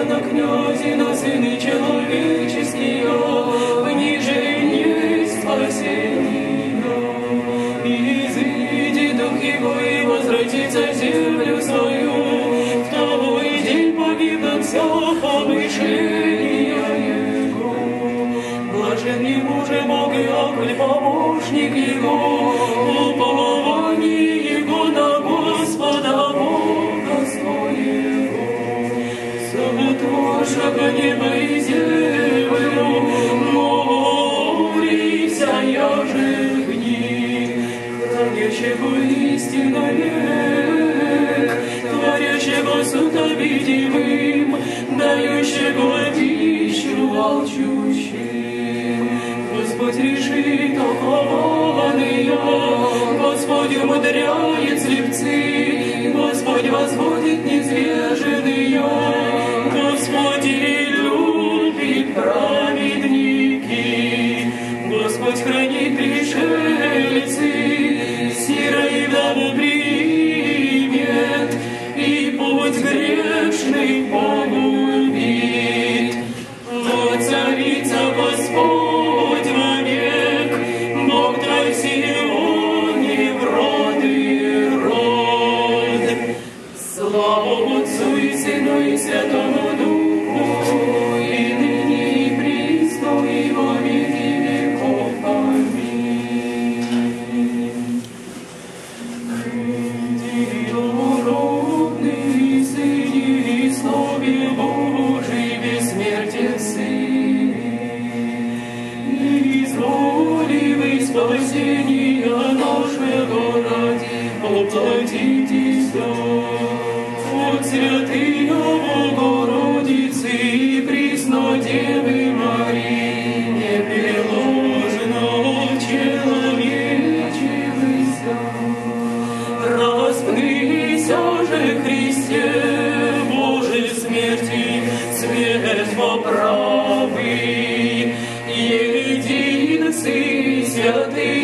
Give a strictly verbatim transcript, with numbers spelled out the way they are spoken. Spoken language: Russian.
на князе, на сыны человеческие, понижение спасения. Изыди дух его и возвратится в землю свою, в второй день погибнут все помышления его. Блажен ему же Бог Иаков, помощник его, упование его на Господа Бога своего. Сотворшего небо и землю, море и вся жирни, хранящего истинно век, творящего суд обидимым, дающего пищу волчущим. Господь решит окованные, Господь умудряет слепцы, Господь возводит низверженные, Господь любит праведники, Господь хранит пришельцы, сира и вдову примет, и путь грешный погубит. Воцарится Господь вовек, Бог твой Сионе в род и род. Слава Отцу и Сыну и Святому Духу, и ныне и присно и во веки веков. Аминь. Иди, дородный Сыне, и Слове Божий бессмертен Сыне, изволивый спасения нашего ради, воплотитесь от святые Богородицы и Преснодевы Марии, непреложно человечилися. Распнися же, Христе, Божий смерти, свет поправый, един Сын святый,